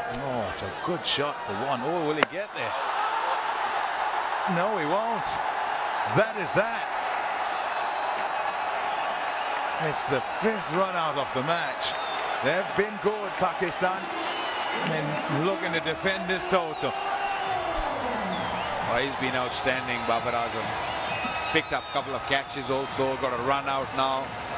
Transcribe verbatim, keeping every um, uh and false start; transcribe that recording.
Oh, it's a good shot for one. Oh, will he get there? No, he won't. That is that. It's the fifth run out of the match. They've been good, Pakistan, and looking to defend this total. Oh, he's been outstanding, Babar Azam. Picked up a couple of catches also, got a run out now.